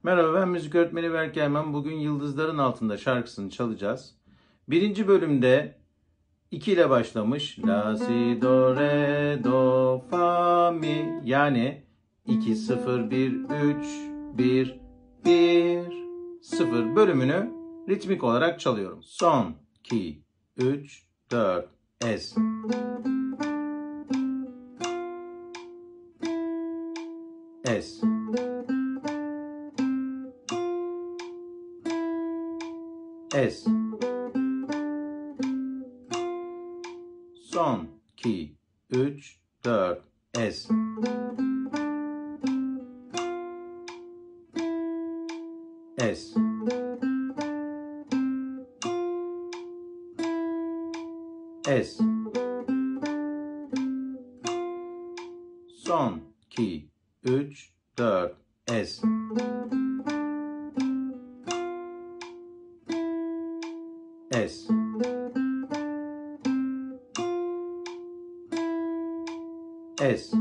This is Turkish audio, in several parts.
Merhaba, ben müzik öğretmeni Berk Yayman. Bugün Yıldızların Altında şarkısını çalacağız. Birinci bölümde 2 ile başlamış. La, si, do, re, do, fa, mi. Yani 2, 0, 1, 3, 1, 1, 0 bölümünü ritmik olarak çalıyorum. Son, 2, 3, 4, es. Es. Es. Son, 2, 3, 4, es. Es. Es. Son, 2, 3, 4, es. Es. Es.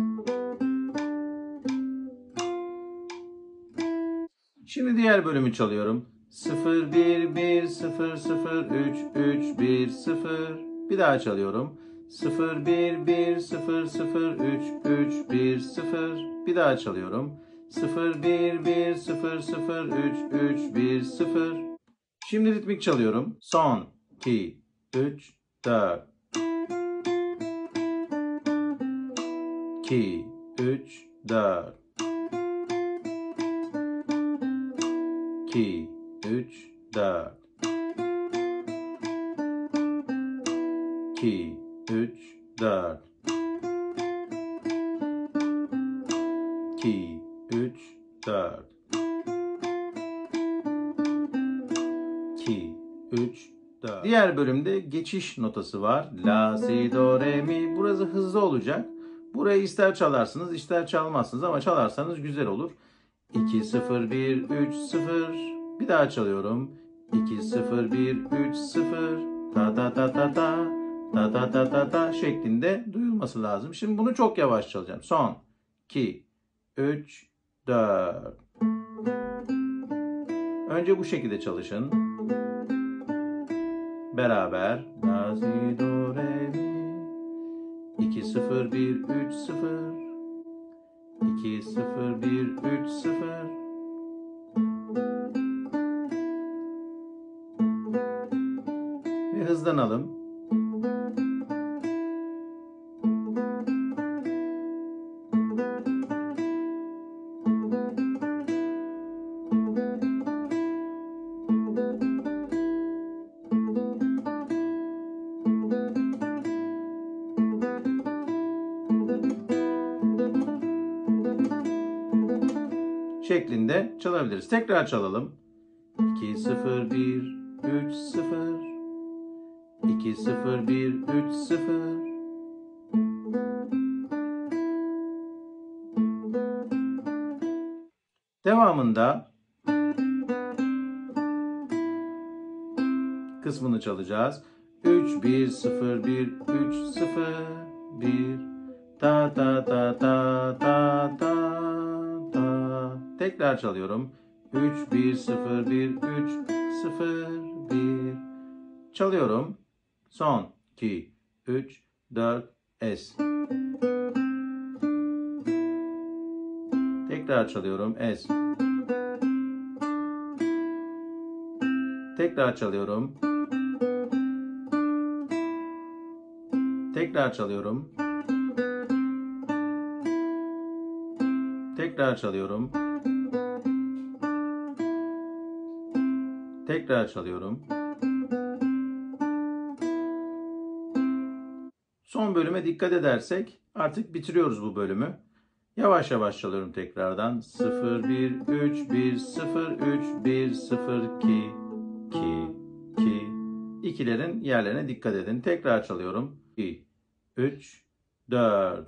Şimdi diğer bölümü çalıyorum. 0, 1, 1, 0, 0, 3, 3, 1, 0. Bir daha çalıyorum. 0, 1, 1, 0, 0, 3, 3, 1, 0. Bir daha çalıyorum. 0, 1, 1, 0, 0, 3, 3, 1, 0. Şimdi ritmik çalıyorum. Son, 2, 3, 4. 2, 3, 4. 2, 3, 4. 2, 3, 4. 2, 3, 4. 2, 3, 4. Diğer bölümde geçiş notası var. La, si, do, re, mi. Burası hızlı olacak. Burayı ister çalarsınız, ister çalmazsınız ama çalarsanız güzel olur. 2, 0, 1, 3, 0. Bir daha çalıyorum. 2, 0, 1, 3, 0. Ta ta ta ta ta. Ta ta ta ta ta şeklinde duyulması lazım. Şimdi bunu çok yavaş çalacağım. Son, 2, 3, 4. Önce bu şekilde çalışın. Beraber. La, si, do, re, mi. 2, 0, 1, 3, 0. 2, 0, 1, 3, 0. Ve hızlanalım. Şeklinde çalabiliriz. Tekrar çalalım. 2, 0, 1, 3, 0. 2, 0, 1, 3, 0. Devamında kısmını çalacağız. 3, 1, 0, 1, 3, 0, 1. Ta ta ta ta ta ta ta. Tekrar çalıyorum. 3, 1, 0, 1, 3, 0, 1. Çalıyorum. Son, 2, 3, 4, es. Tekrar çalıyorum, es. Tekrar çalıyorum. Tekrar çalıyorum. Tekrar çalıyorum. Tekrar çalıyorum. Son bölüme dikkat edersek artık bitiriyoruz bu bölümü. Yavaş yavaş çalıyorum tekrardan. 0, 1, 3, 1, 0, 3, 1, 0, 2, 2, 2. İkilerin yerlerine dikkat edin. Tekrar çalıyorum. 2, 3, 4.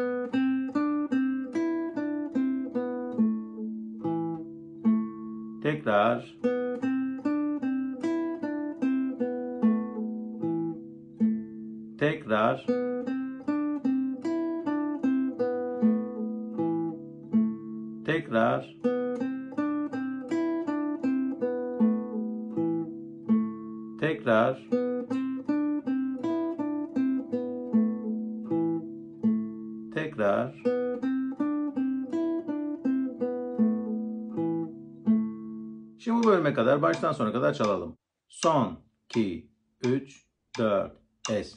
Tekrar. Tekrar. Tekrar. Tekrar. Tekrar. Şimdi bu bölüme kadar baştan sona kadar çalalım. Son, 2, 3, 4, es.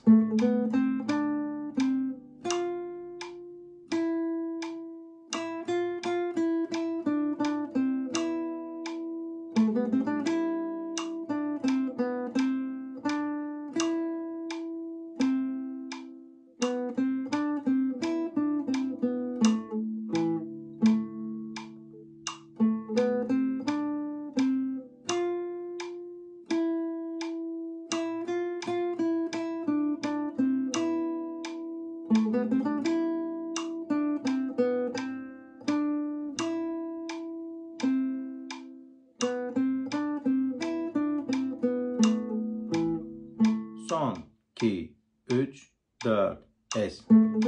Son, 2, 3, 4, es.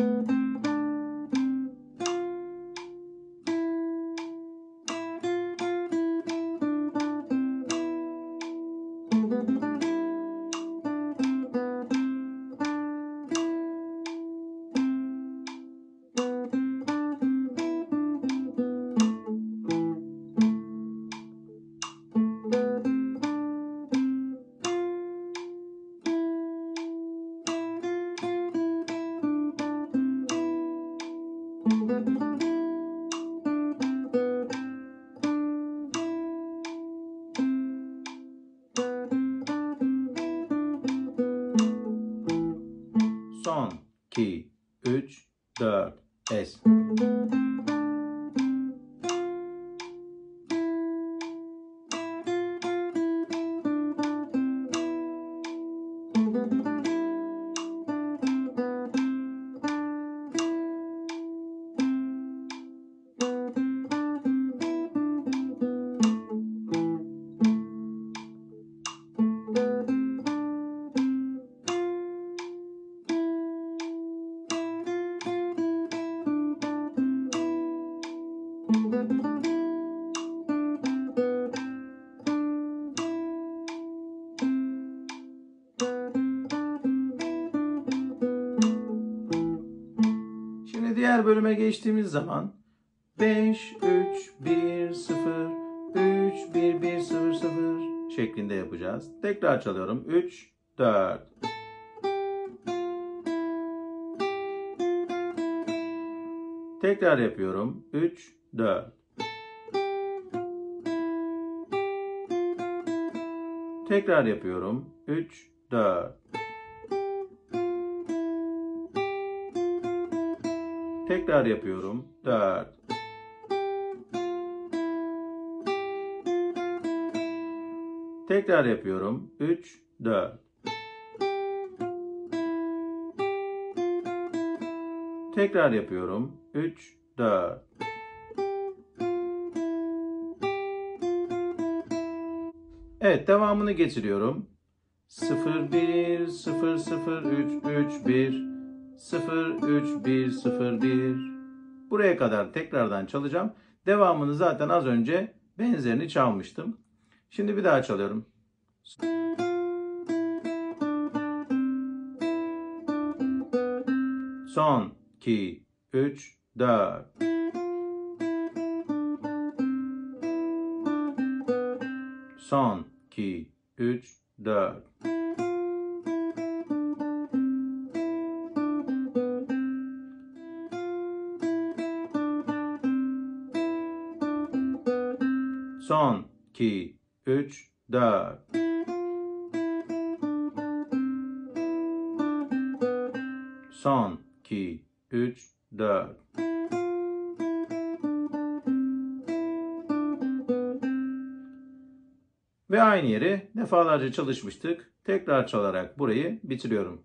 Son, 2, 3, 4, es. Şimdi diğer bölüme geçtiğimiz zaman 5, 3, 1, 0, 3, 1, 1, 0, 0 şeklinde yapacağız. Tekrar çalıyorum. 3, 4. Tekrar yapıyorum. 3, 4. Tekrar yapıyorum. 3, 4. Tekrar yapıyorum. 4. Tekrar yapıyorum. 3, 4. Tekrar yapıyorum. 3, 4. Evet, devamını getiriyorum. 0, 1, 0, 0, 3, 3, 1, 0, 3, 1, 0, 1. Buraya kadar tekrardan çalacağım. Devamını zaten az önce benzerini çalmıştım. Şimdi bir daha çalıyorum. Son, 2, 3, 4. Son, 2, 3, 4. Son, 2, 3, 4. Son, 2, 3, 4. Ve aynı yeri defalarca çalışmıştık. Tekrar çalarak burayı bitiriyorum.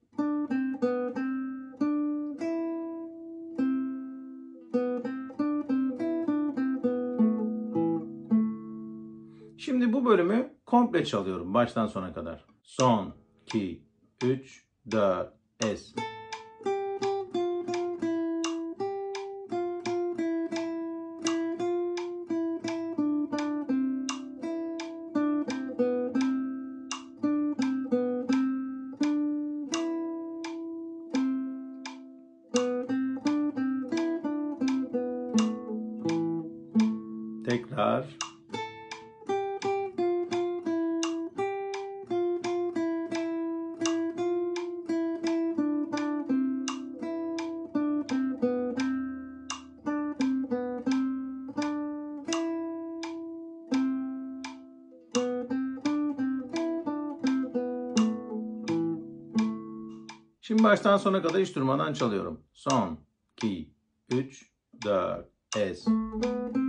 Şimdi bu bölümü komple çalıyorum baştan sona kadar. Son, 2, 3, 4, es. Tekrar. Şimdi baştan sona kadar hiç durmadan çalıyorum. Son, 2, 3, 4, es.